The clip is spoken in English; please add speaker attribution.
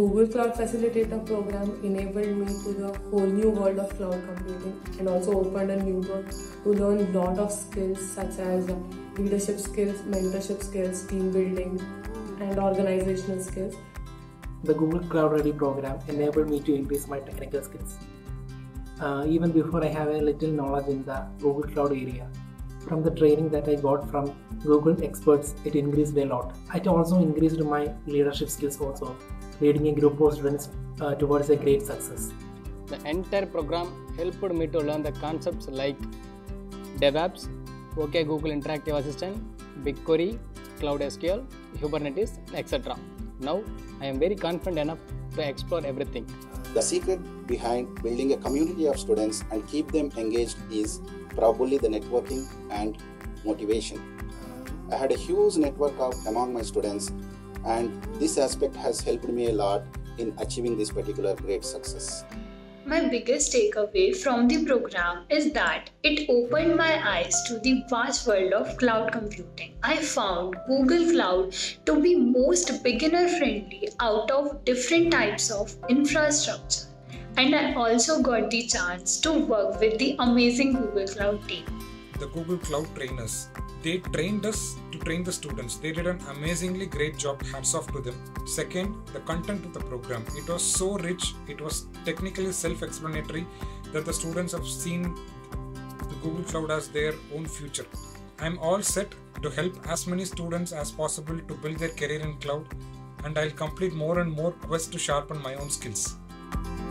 Speaker 1: Google Cloud Facilitator program enabled me to the whole new world of cloud computing and also opened a new door to learn a lot of skills such as leadership skills, mentorship skills, team building, and organizational skills.
Speaker 2: The Google CloudReady program enabled me to increase my technical skills. Even before I have a little knowledge in the Google Cloud area. From the training that I got from Google experts, it increased a lot. It also increased my leadership skills also, leading a group of students towards a great success.
Speaker 3: The entire program helped me to learn the concepts like DevOps, OK Google Interactive Assistant, BigQuery, Cloud SQL, Kubernetes, etc. Now I am very confident enough to explore everything.
Speaker 4: The secret behind building a community of students and keep them engaged is probably the networking and motivation. I had a huge network among my students, and this aspect has helped me a lot in achieving this particular great success.
Speaker 5: My biggest takeaway from the program is that it opened my eyes to the vast world of cloud computing. I found Google Cloud to be most beginner friendly out of different types of infrastructure. And I also got the chance to work with the amazing Google Cloud team.
Speaker 6: The Google Cloud trainers, they trained us to train the students. They did an amazingly great job. Hats off to them. Second, the content of the program. It was so rich. It was technically self-explanatory that the students have seen the Google Cloud as their own future. I'm all set to help as many students as possible to build their career in cloud, and I'll complete more and more quests to sharpen my own skills.